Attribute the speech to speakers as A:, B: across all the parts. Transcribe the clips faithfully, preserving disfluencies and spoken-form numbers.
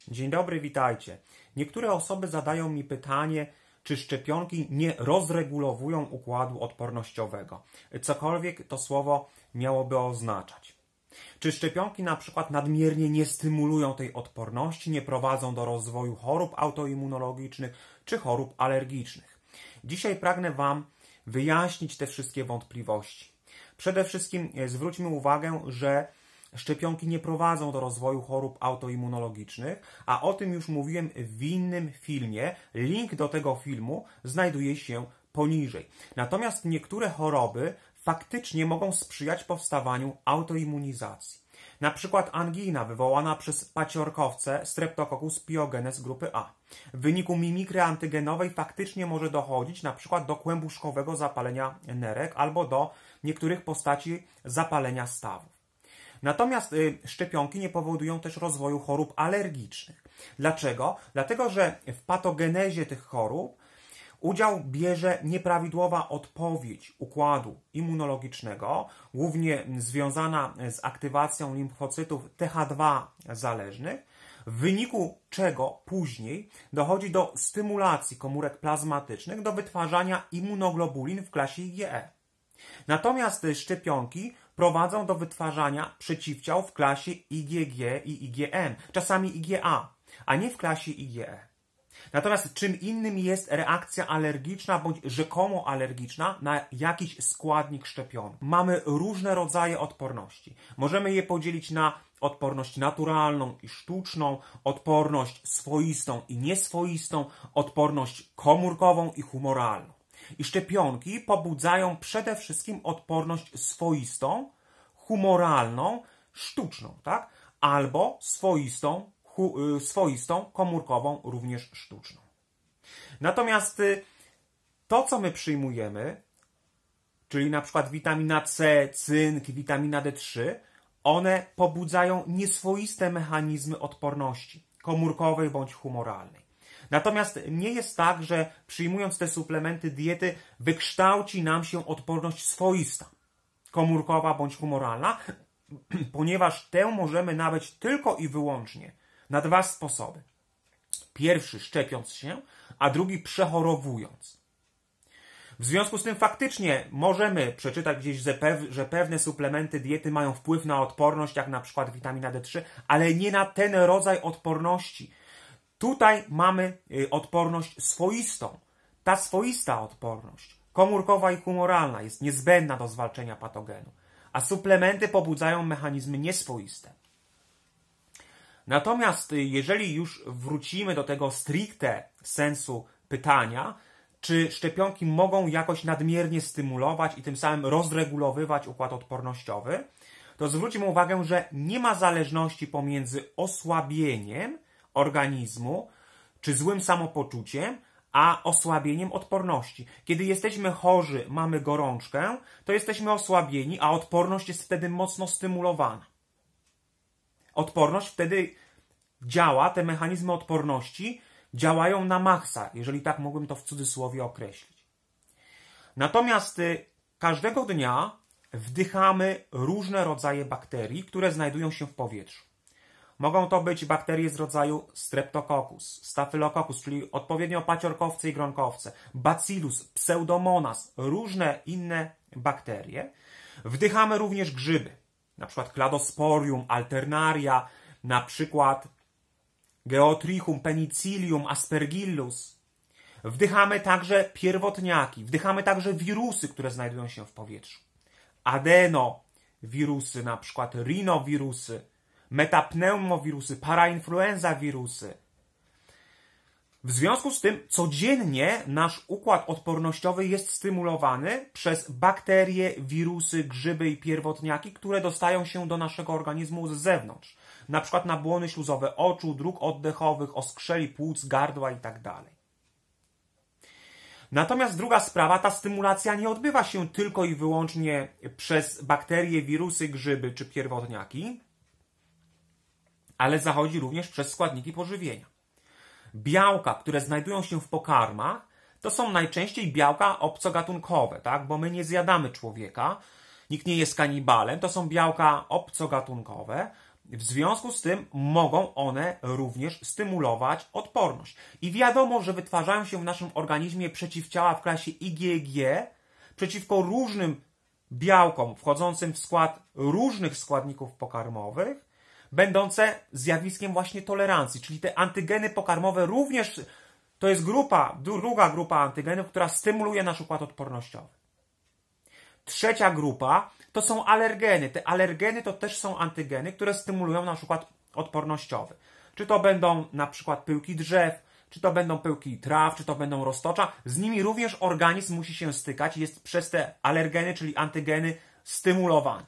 A: Dzień dobry, witajcie. Niektóre osoby zadają mi pytanie, czy szczepionki nie rozregulowują układu odpornościowego. Cokolwiek to słowo miałoby oznaczać. Czy szczepionki na przykład nadmiernie nie stymulują tej odporności, nie prowadzą do rozwoju chorób autoimmunologicznych czy chorób alergicznych? Dzisiaj pragnę Wam wyjaśnić te wszystkie wątpliwości. Przede wszystkim zwróćmy uwagę, że szczepionki nie prowadzą do rozwoju chorób autoimmunologicznych, a o tym już mówiłem w innym filmie. Link do tego filmu znajduje się poniżej. Natomiast niektóre choroby faktycznie mogą sprzyjać powstawaniu autoimmunizacji. Na przykład angina wywołana przez paciorkowce Streptococcus pyogenes grupy A. W wyniku mimikry antygenowej faktycznie może dochodzić na przykład do kłębuszkowego zapalenia nerek albo do niektórych postaci zapalenia stawów. Natomiast y, szczepionki nie powodują też rozwoju chorób alergicznych. Dlaczego? Dlatego, że w patogenezie tych chorób udział bierze nieprawidłowa odpowiedź układu immunologicznego, głównie związana z aktywacją limfocytów T H dwa zależnych, w wyniku czego później dochodzi do stymulacji komórek plazmatycznych do wytwarzania immunoglobulin w klasie I G E. Natomiast szczepionki prowadzą do wytwarzania przeciwciał w klasie I G G i I G M, czasami I G A, a nie w klasie I G E. Natomiast czym innym jest reakcja alergiczna bądź rzekomo alergiczna na jakiś składnik szczepionek. Mamy różne rodzaje odporności. Możemy je podzielić na odporność naturalną i sztuczną, odporność swoistą i nieswoistą, odporność komórkową i humoralną. I szczepionki pobudzają przede wszystkim odporność swoistą, humoralną, sztuczną, tak? Albo swoistą, hu, swoistą, komórkową, również sztuczną. Natomiast to, co my przyjmujemy, czyli na przykład witamina C, cynk, witamina D trzy, one pobudzają nieswoiste mechanizmy odporności, komórkowej bądź humoralnej. Natomiast nie jest tak, że przyjmując te suplementy diety wykształci nam się odporność swoista, komórkowa bądź humoralna, ponieważ tę możemy nabyć tylko i wyłącznie na dwa sposoby. Pierwszy szczepiąc się, a drugi przechorowując. W związku z tym faktycznie możemy przeczytać gdzieś, że pewne suplementy diety mają wpływ na odporność, jak na przykład witamina D trzy, ale nie na ten rodzaj odporności. Tutaj mamy odporność swoistą. Ta swoista odporność, komórkowa i humoralna, jest niezbędna do zwalczenia patogenu, a suplementy pobudzają mechanizmy nieswoiste. Natomiast jeżeli już wrócimy do tego stricte sensu pytania, czy szczepionki mogą jakoś nadmiernie stymulować i tym samym rozregulowywać układ odpornościowy, to zwróćmy uwagę, że nie ma zależności pomiędzy osłabieniem organizmu, czy złym samopoczuciem, a osłabieniem odporności. Kiedy jesteśmy chorzy, mamy gorączkę, to jesteśmy osłabieni, a odporność jest wtedy mocno stymulowana. Odporność wtedy działa, te mechanizmy odporności działają na maksa, jeżeli tak mógłbym to w cudzysłowie określić. Natomiast y, każdego dnia wdychamy różne rodzaje bakterii, które znajdują się w powietrzu. Mogą to być bakterie z rodzaju Streptococcus, Staphylococcus, czyli odpowiednio paciorkowce i gronkowce, Bacillus, Pseudomonas, różne inne bakterie. Wdychamy również grzyby, na przykład Cladosporium, Alternaria, na przykład Geotrichum, Penicillium, Aspergillus. Wdychamy także pierwotniaki, wdychamy także wirusy, które znajdują się w powietrzu. Adenowirusy, na przykład rinowirusy, metapneumowirusy, parainfluenza wirusy. W związku z tym codziennie nasz układ odpornościowy jest stymulowany przez bakterie, wirusy, grzyby i pierwotniaki, które dostają się do naszego organizmu z zewnątrz. Na przykład na błony śluzowe oczu, dróg oddechowych, oskrzeli płuc, gardła itd. Natomiast druga sprawa, ta stymulacja nie odbywa się tylko i wyłącznie przez bakterie, wirusy, grzyby czy pierwotniaki, ale zachodzi również przez składniki pożywienia. Białka, które znajdują się w pokarmach, to są najczęściej białka obcogatunkowe, tak? Bo my nie zjadamy człowieka, nikt nie jest kanibalem, to są białka obcogatunkowe. w związku z tym mogą one również stymulować odporność. I wiadomo, że wytwarzają się w naszym organizmie przeciwciała w klasie I G G przeciwko różnym białkom wchodzącym w skład różnych składników pokarmowych, będące zjawiskiem właśnie tolerancji. Czyli te antygeny pokarmowe również to jest grupa, druga grupa antygenów, która stymuluje nasz układ odpornościowy. Trzecia grupa to są alergeny. Te alergeny to też są antygeny, które stymulują nasz układ odpornościowy. Czy to będą na przykład pyłki drzew, czy to będą pyłki traw, czy to będą roztocza. Z nimi również organizm musi się stykać i jest przez te alergeny, czyli antygeny, stymulowany.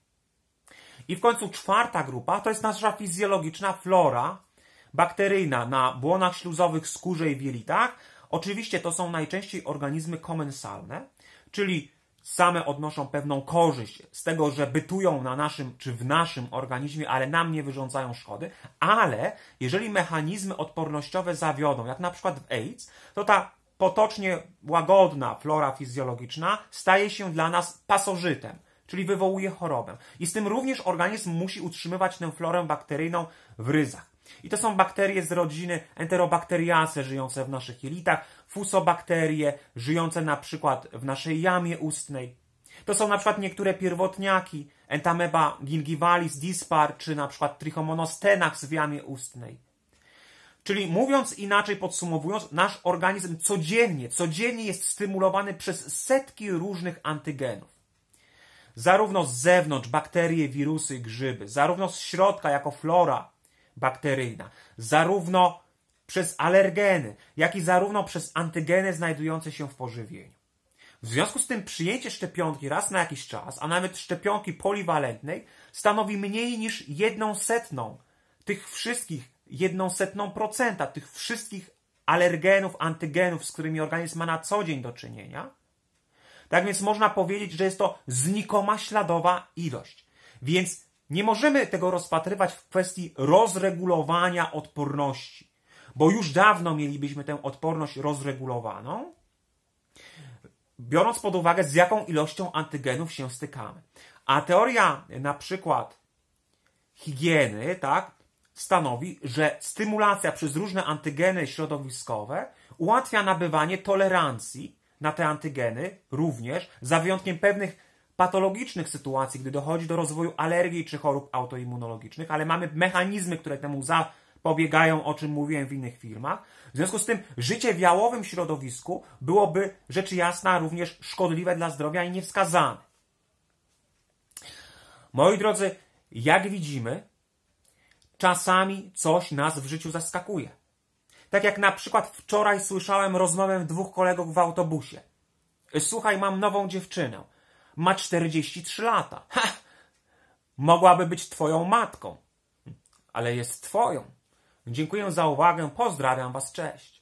A: I w końcu czwarta grupa to jest nasza fizjologiczna flora bakteryjna na błonach śluzowych, skórze i w jelitach. Oczywiście to są najczęściej organizmy komensalne, czyli same odnoszą pewną korzyść z tego, że bytują na naszym czy w naszym organizmie, ale nam nie wyrządzają szkody. Ale jeżeli mechanizmy odpornościowe zawiodą, jak na przykład w AIDS, to ta potocznie łagodna flora fizjologiczna staje się dla nas pasożytem, czyli wywołuje chorobę. I z tym również organizm musi utrzymywać tę florę bakteryjną w ryzach. I to są bakterie z rodziny Enterobacteriaceae żyjące w naszych jelitach, fusobakterie żyjące na przykład w naszej jamie ustnej. To są na przykład niektóre pierwotniaki Entamoeba gingivalis dispar, czy na przykład Trichomonas tenax w jamie ustnej. Czyli mówiąc inaczej, podsumowując, nasz organizm codziennie, codziennie jest stymulowany przez setki różnych antygenów. Zarówno z zewnątrz bakterie, wirusy, grzyby, zarówno z środka jako flora bakteryjna, zarówno przez alergeny, jak i zarówno przez antygeny znajdujące się w pożywieniu. W związku z tym przyjęcie szczepionki raz na jakiś czas, a nawet szczepionki poliwalentnej, stanowi mniej niż jedną setną tych wszystkich, jedną setną procenta tych wszystkich alergenów, antygenów, z którymi organizm ma na co dzień do czynienia. Tak więc można powiedzieć, że jest to znikoma śladowa ilość. Więc nie możemy tego rozpatrywać w kwestii rozregulowania odporności, bo już dawno mielibyśmy tę odporność rozregulowaną, biorąc pod uwagę, z jaką ilością antygenów się stykamy. A teoria na przykład higieny, tak, stanowi, że stymulacja przez różne antygeny środowiskowe ułatwia nabywanie tolerancji na te antygeny również, za wyjątkiem pewnych patologicznych sytuacji, gdy dochodzi do rozwoju alergii czy chorób autoimmunologicznych, ale mamy mechanizmy, które temu zapobiegają, o czym mówiłem w innych filmach. W związku z tym życie w jałowym środowisku byłoby, rzecz jasna, również szkodliwe dla zdrowia i niewskazane. Moi drodzy, jak widzimy, czasami coś nas w życiu zaskakuje. Tak jak na przykład wczoraj słyszałem rozmowę dwóch kolegów w autobusie. Słuchaj, mam nową dziewczynę. Ma czterdzieści trzy lata. Ha! Mogłaby być twoją matką. Ale jest twoją. Dziękuję za uwagę. Pozdrawiam was. Cześć.